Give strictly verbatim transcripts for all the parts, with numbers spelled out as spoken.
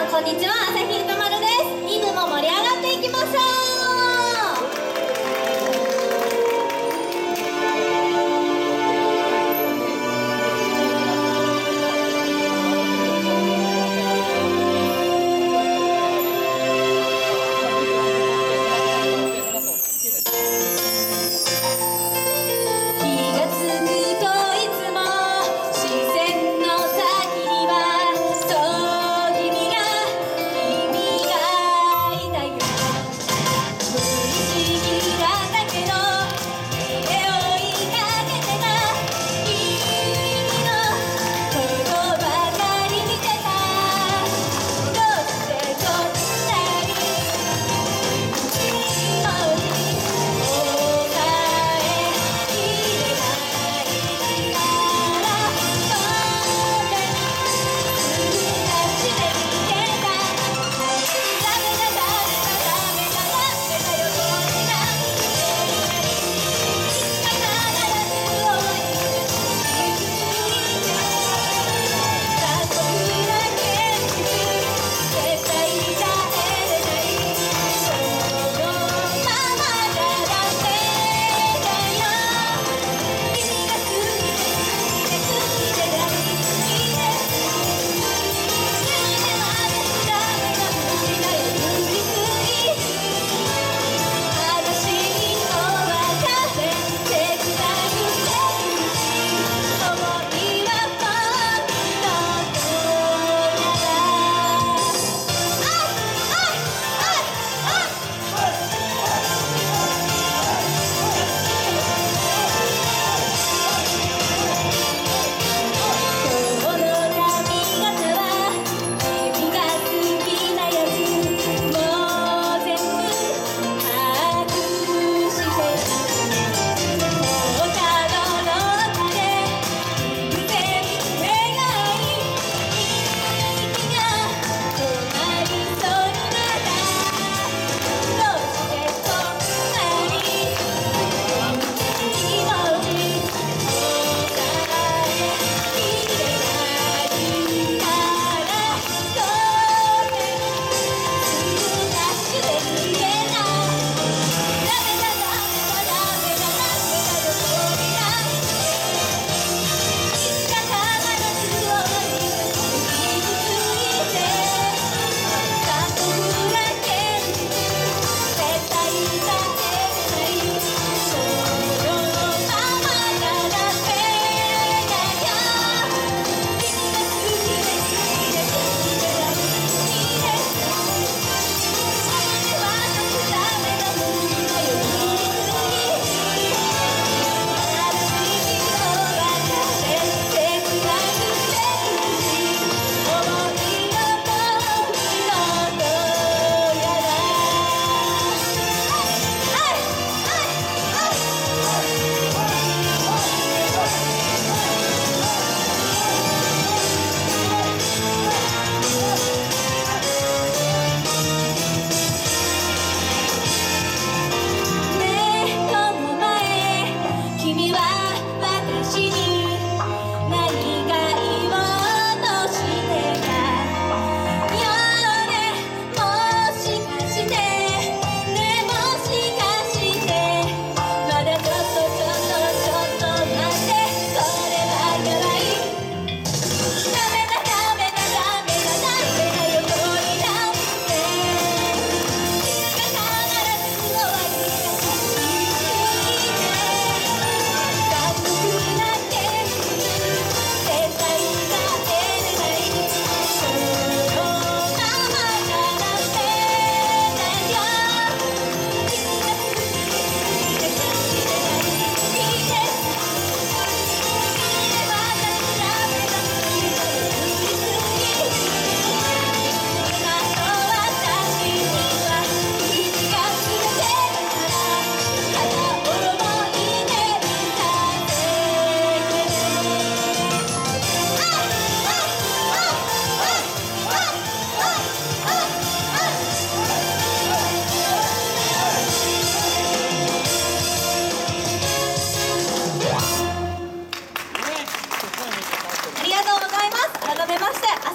こんにちは、朝日歌丸です。に部も盛り上がっていきましょう。「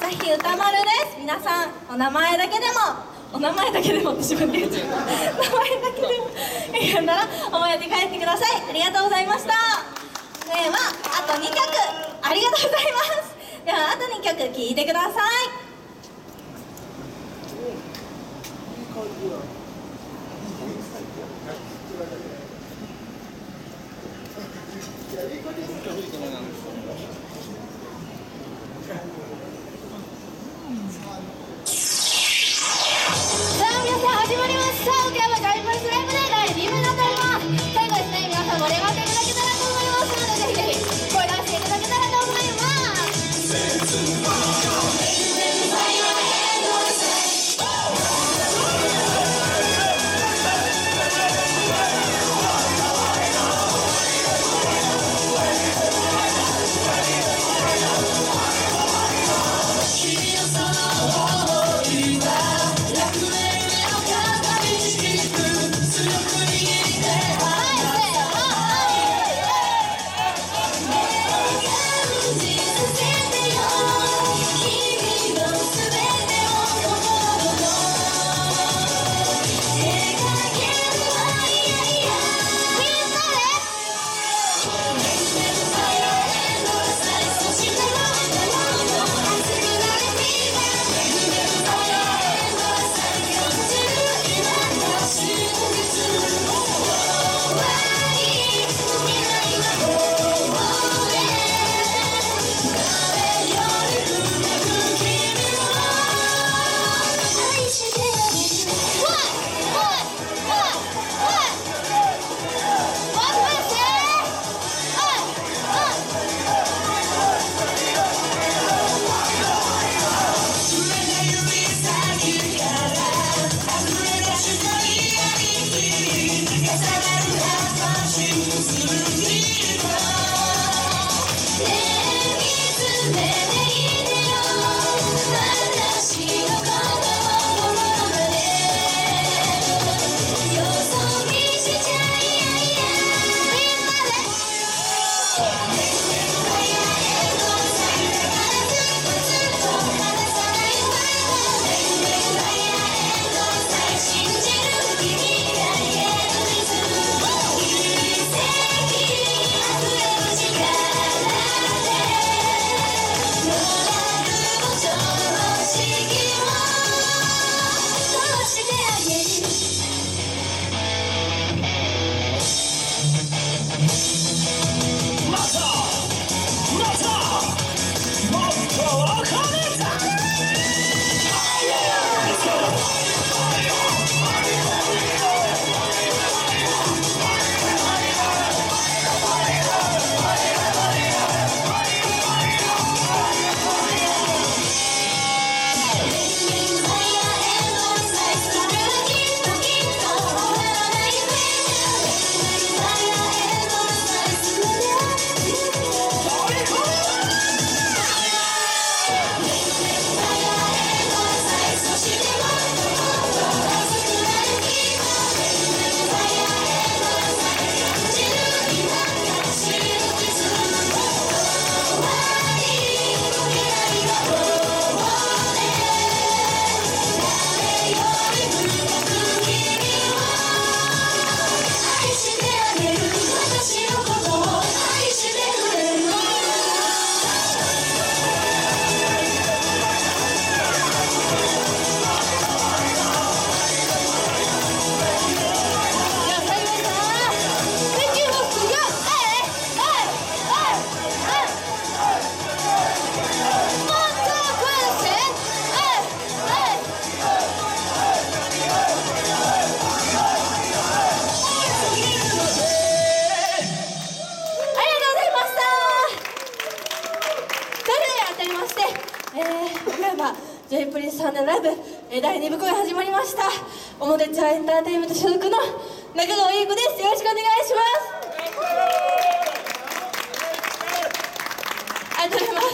朝日歌丸です。皆さんお名前だけでもお名前だけでもって自分で言っちゃう名前だけでもいいんなら覚えて帰ってください。ありがとうございました。ではあとにきょくありがとうございます。ではあとにきょく聴いてください。さあ皆さん始まりました。今日はガイプレスライブでだいにぶになっております。最後ですね、皆さん盛り上がっていただけたらと思いますので、ぜひぜひ声出していただけたらと思います。J プリンスさんのライブだいにぶ公演始まりました。おもてちゃエンターテインメント所属の中川優子です。よろしくお願いします。ありがとうございます。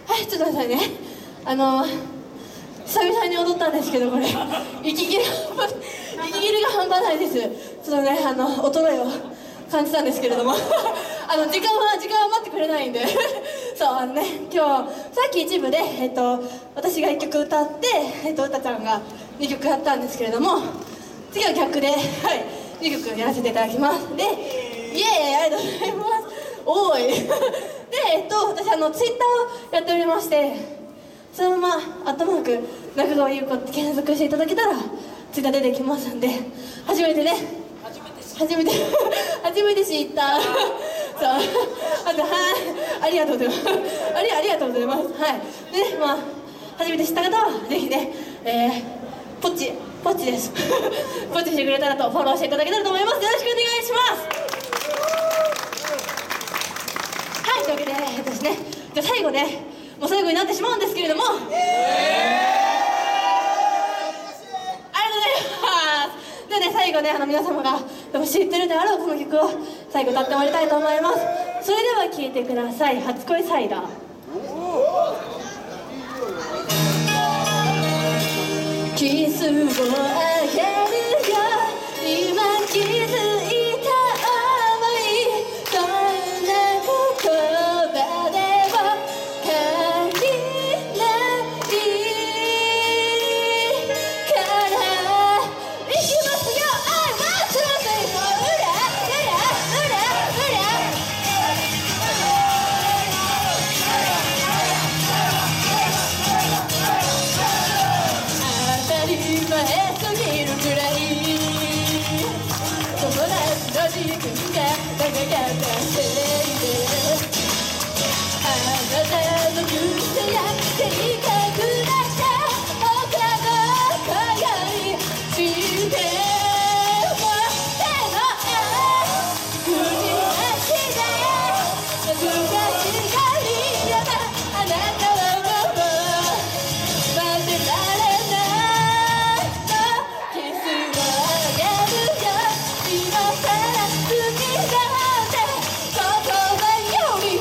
はい、ちょっと待ってくださいね。あの久々に踊ったんですけど、これ息切れ息切れが半端ないです。ちょっとね、あの衰えを感じたんですけれどもあの時間は時間は待ってくれないんでそうあのね今日さっき一部で、えっと、私がいっきょく歌って、えっと、うたちゃんがにきょくやったんですけれども、次は逆で、はい、にきょくやらせていただきます。でイエーイありがとうございます。おーいで、えっと、私あのツイッターをやっておりまして、そのままアットマーク中川優子って検索していただけたらツイッター出てきますんで、初めてね初めて初めて知ったそうあとはいありがとうございますありありがとうございます。はいでね、まあ初めて知った方はぜひね、えー、ポッチポッチですポッチしてくれたらとフォローしていただけたらと思います。よろしくお願いします。はい、というわけで私ね、じゃあ最後ね、もう最後になってしまうんですけれども、えー、ありがとうございます。でね、最後ね、あの皆様がでも知ってるであろうこの曲を最後歌って終わりたいと思います。それでは聴いてください。初恋サイダー。キスをあげるよ、今気づいた想い、どんな言葉でも限りないからいきますよ。I want to say for うらうらうらうら当たり前すぎるくらい友達の時間が長かったせいで、あなたの癖や性格だった他の子よりしても手の振り足で懐かしがりやばあなたのこと待ってられないのキスをあげるよ、今さら好きだって言葉より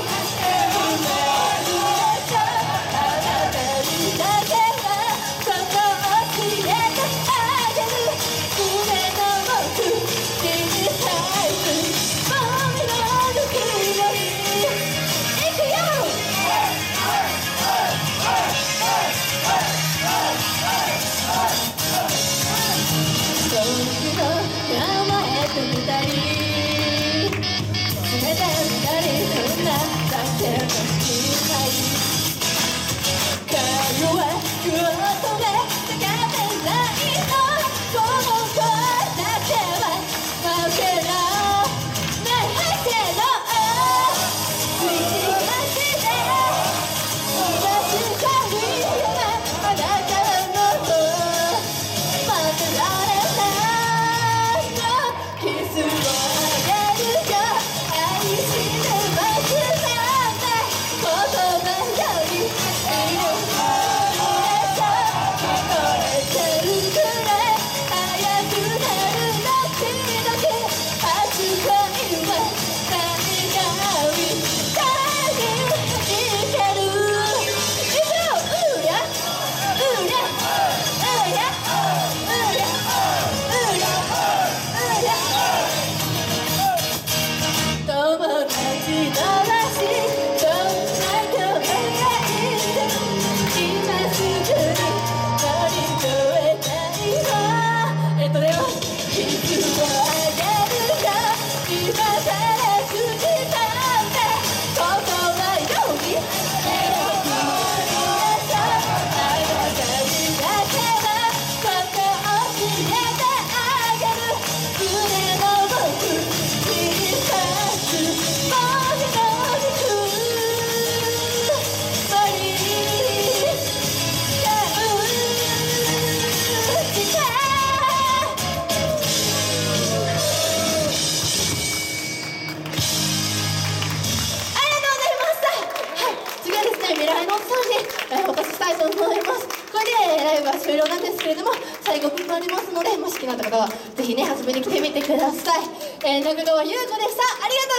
終了なんですけれども、最後分もありますので、もし気になった方はぜひね遊びに来てみてください。えー、中川優子でした。ありがとう。